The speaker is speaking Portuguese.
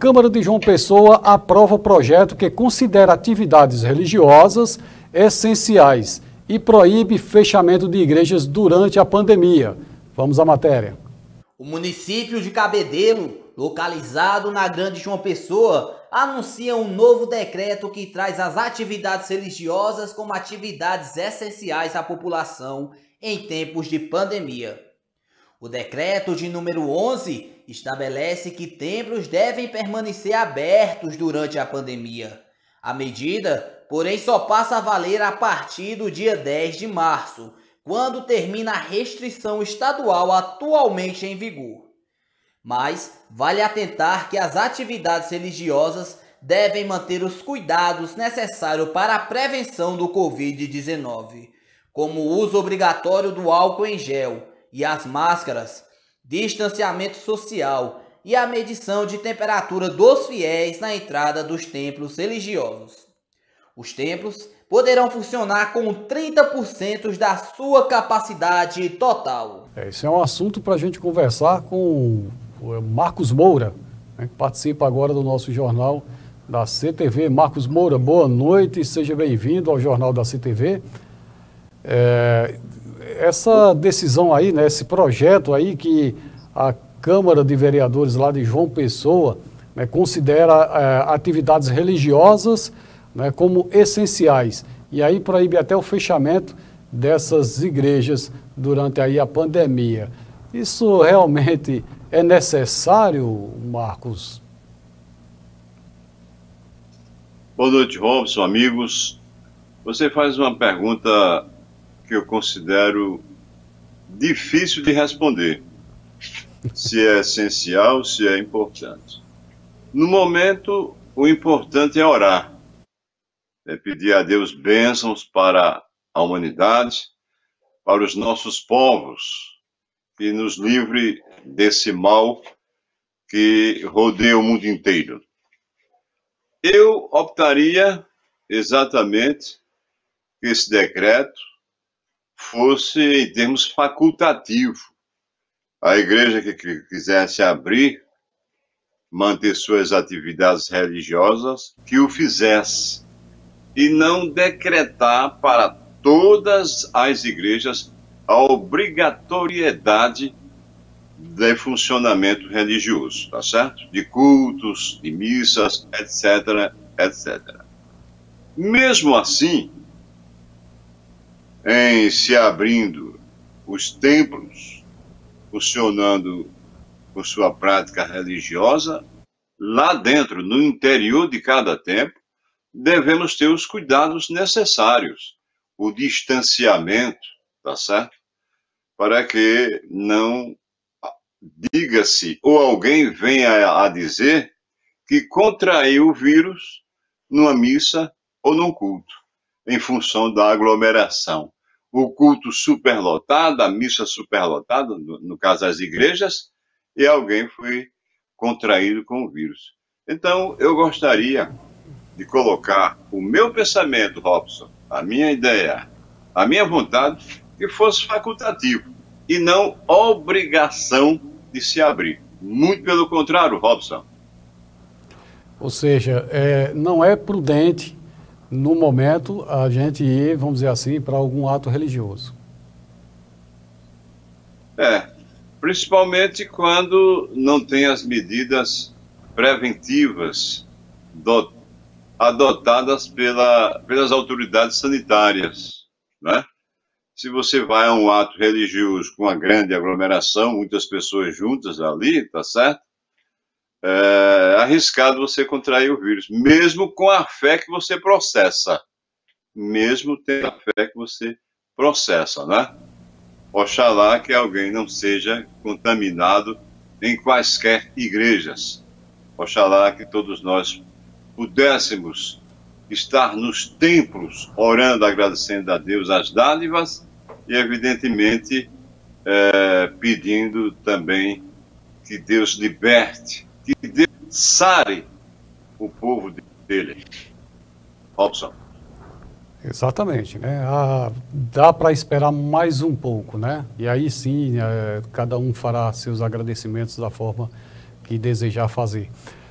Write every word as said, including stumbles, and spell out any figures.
Câmara de João Pessoa aprova projeto que considera atividades religiosas essenciais e proíbe fechamento de igrejas durante a pandemia. Vamos à matéria. O município de Cabedelo, localizado na Grande João Pessoa, anuncia um novo decreto que traz as atividades religiosas como atividades essenciais à população em tempos de pandemia. O decreto de número onze estabelece que templos devem permanecer abertos durante a pandemia. A medida, porém, só passa a valer a partir do dia dez de março, quando termina a restrição estadual atualmente em vigor. Mas vale atentar que as atividades religiosas devem manter os cuidados necessários para a prevenção do covid dezenove, como o uso obrigatório do álcool em gel e as máscaras, distanciamento social e a medição de temperatura dos fiéis na entrada dos templos religiosos. Os templos poderão funcionar com trinta por cento da sua capacidade total. É, esse é um assunto para a gente conversar com o Marcos Moura, né, que participa agora do nosso jornal da C T V. Marcos Moura, boa noite, seja bem-vindo ao Jornal da C T V. É, essa decisão aí, né, esse projeto aí que a Câmara de Vereadores lá de João Pessoa, né, considera é, atividades religiosas, né, como essenciais, e aí proíbe até o fechamento dessas igrejas durante aí a pandemia. Isso realmente é necessário, Marcos? Boa noite, Robson, amigos. Você faz uma pergunta que eu considero difícil de responder. Se é essencial, se é importante. No momento, o importante é orar. É pedir a Deus bênçãos para a humanidade, para os nossos povos, que nos livre desse mal que rodeia o mundo inteiro. Eu optaria exatamente que esse decreto fosse em termos facultativo. A igreja que quisesse abrir, manter suas atividades religiosas, que o fizesse. E não decretar para todas as igrejas a obrigatoriedade de funcionamento religioso, tá certo? De cultos, de missas, etc, etcétera. Mesmo assim, em se abrindo os templos, funcionando com sua prática religiosa, lá dentro, no interior de cada templo, devemos ter os cuidados necessários, o distanciamento, tá certo? Para que não diga-se, ou alguém venha a dizer que contraiu o vírus numa missa ou num culto, em função da aglomeração. O culto superlotado, a missa superlotada, no, no caso as igrejas, e alguém foi contraído com o vírus. Então, eu gostaria de colocar o meu pensamento, Robson, a minha ideia, a minha vontade, que fosse facultativo e não obrigação de se abrir. Muito pelo contrário, Robson. Ou seja, é, não é prudente, no momento, a gente ir, vamos dizer assim, para algum ato religioso. É, principalmente quando não tem as medidas preventivas do, adotadas pela, pelas autoridades sanitárias, né? Se você vai a um ato religioso com uma grande aglomeração, muitas pessoas juntas ali, tá certo? É arriscado você contrair o vírus, mesmo com a fé que você processa. Mesmo tendo a fé que você processa, né? Oxalá que alguém não seja contaminado em quaisquer igrejas. Oxalá que todos nós pudéssemos estar nos templos, orando, agradecendo a Deus as dádivas e, evidentemente, é, pedindo também que Deus liberte, que Deus sare o povo dele. Robson. Exatamente, né? Ah, dá para esperar mais um pouco, né? E aí sim, é, cada um fará seus agradecimentos da forma que desejar fazer.